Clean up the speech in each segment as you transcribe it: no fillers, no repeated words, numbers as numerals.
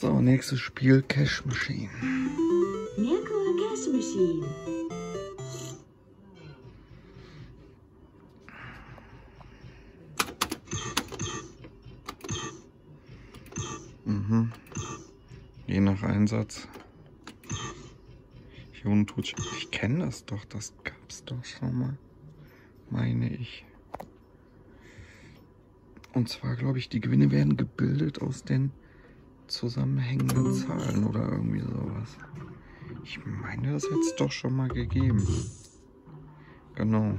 So, nächstes Spiel, Cash Machine. Mirko Cash Machine. Je nach Einsatz. Hier unten tut ich kenne das doch, das gab's doch schon mal, meine ich. Und zwar glaube ich, die Gewinne werden gebildet aus den zusammenhängenden Zahlen oder irgendwie sowas. Ich meine, das hätte es doch schon mal gegeben. Genau.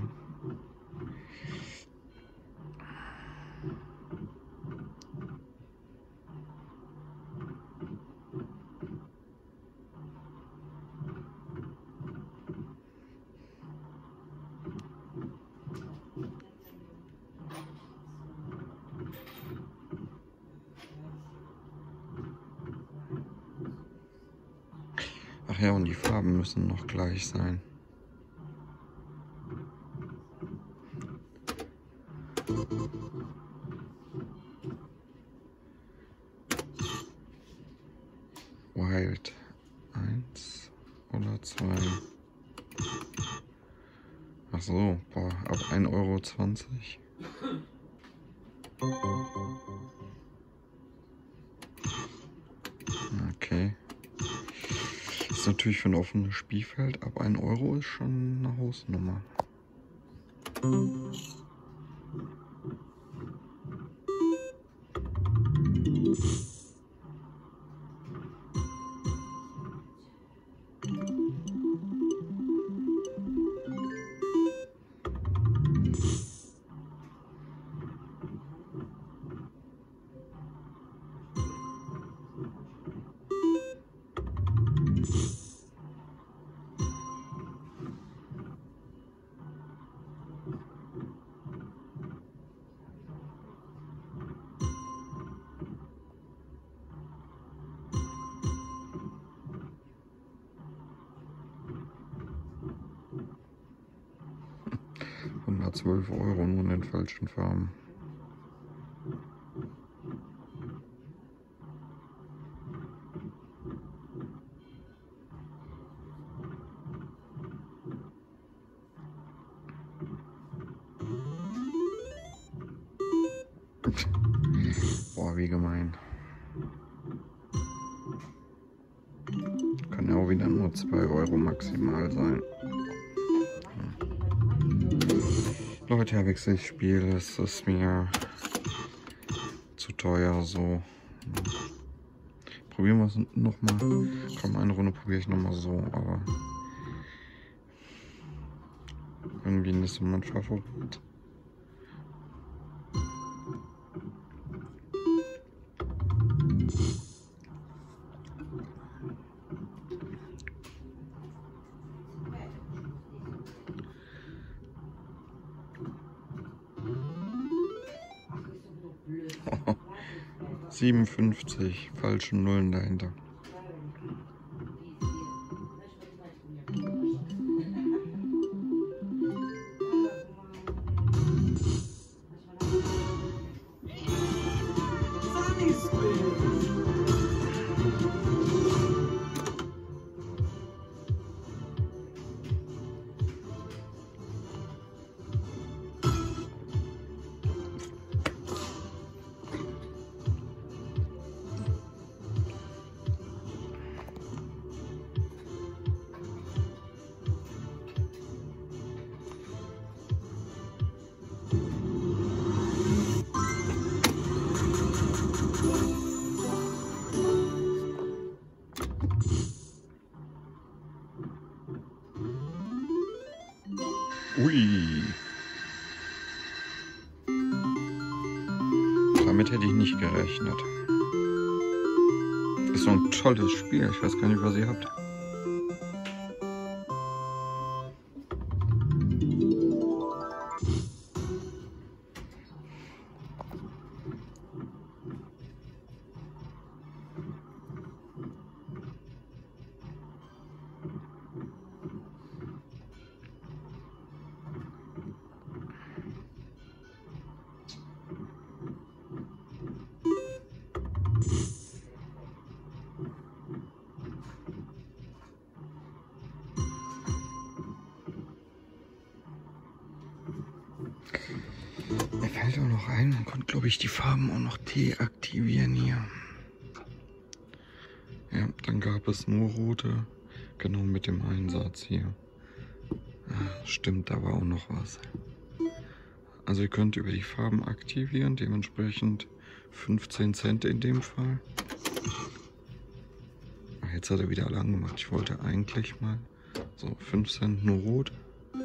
Ach ja, und die Farben müssen noch gleich sein. Wild 1 oder 2. Ach so, boah, ab 1,20 €. Okay. Das ist natürlich für ein offenes Spielfeld. Ab 1 € ist schon eine Hausnummer. €112 nur in den falschen Farben. Boah, wie gemein. Kann ja auch wieder nur 2 € maximal sein. Leute, Herr Wechsel, ich spiele, es ist mir zu teuer so. Probieren wir es nochmal. Komm, eine Runde probiere ich nochmal so, aber irgendwie nicht so mein Favorit. Oh, 57, falsche Nullen dahinter. Ui. Damit hätte ich nicht gerechnet. Ist so ein tolles Spiel. Ich weiß gar nicht, was ihr habt. Mir fällt auch noch ein, man konnte, glaube ich, die Farben auch noch deaktivieren hier. Ja, dann gab es nur rote, genau mit dem Einsatz hier. Ah, stimmt, da war auch noch was. Also ihr könnt über die Farben aktivieren, dementsprechend 15 Cent in dem Fall. Ach, jetzt hat er wieder alle angemacht. Ich wollte eigentlich mal so 5 Cent nur rot.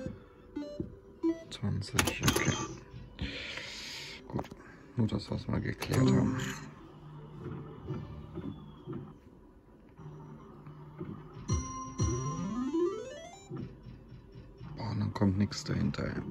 20, okay. Gut, nur das, was wir geklärt haben. Boah, und dann kommt nichts dahinter. Ja.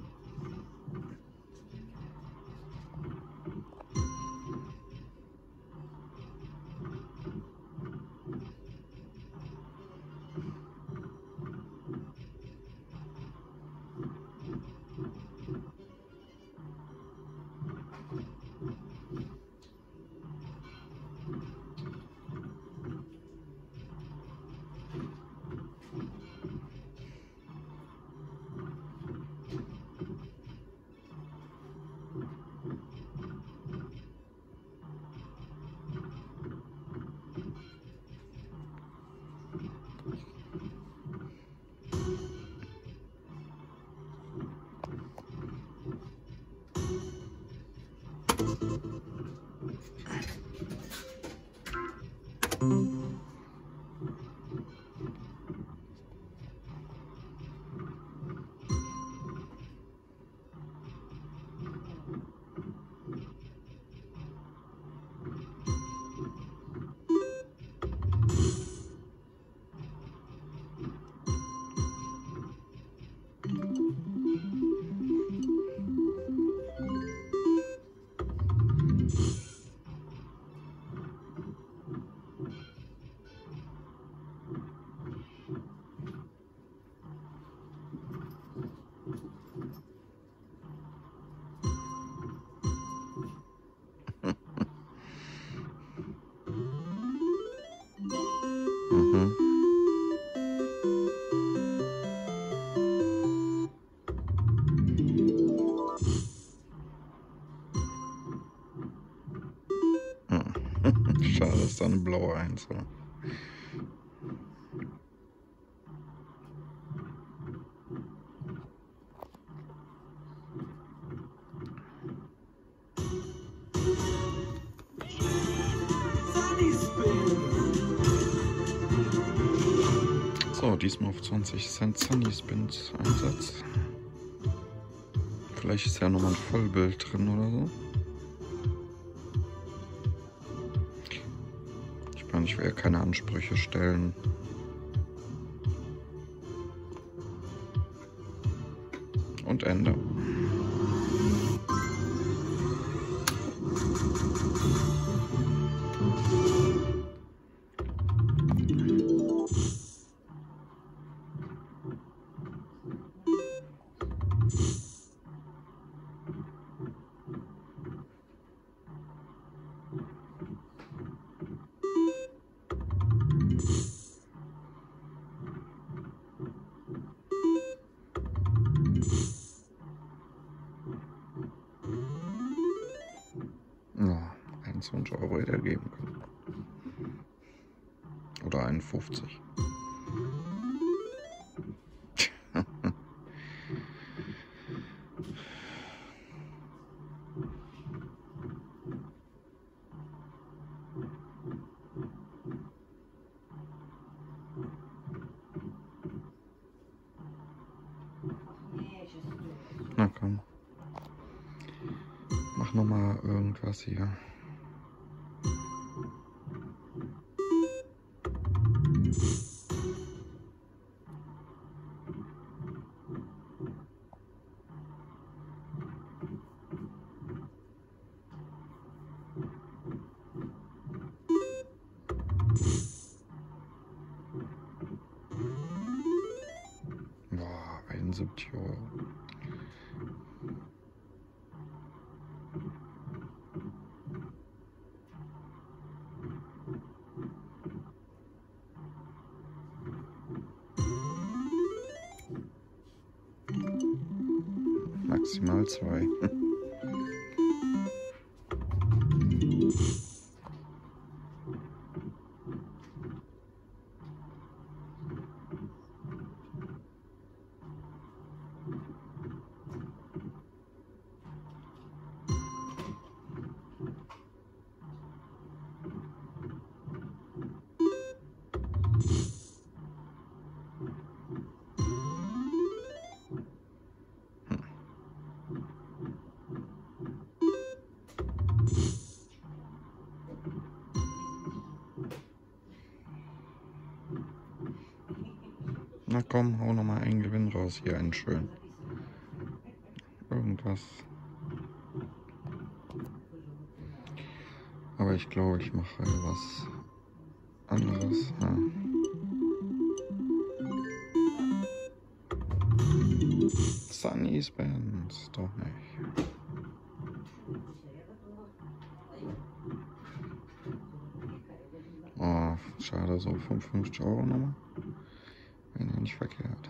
Mhm. Schade, ist da eine blaue 1. Oder? So, diesmal auf 20 Cent Sunny Spins Einsatz. Vielleicht ist ja nochmal ein Vollbild drin oder so. Ich meine, ich will ja keine Ansprüche stellen. Und Ende. Ja, 21 € hätte er geben können. Oder 51. Na komm. Mach nochmal irgendwas hier. Boah, 71 €. Maximal 2. Na komm, hau nochmal einen Gewinn raus. Hier, einen schön. Irgendwas. Aber ich glaube, ich mache was anderes. Ja. Sunny's Bands, doch nicht. Oh, schade, so 55 € nochmal. Wäre ja nicht verkehrt.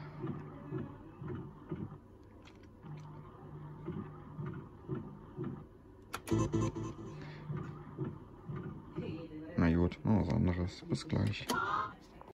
Na gut, noch was anderes. Bis gleich.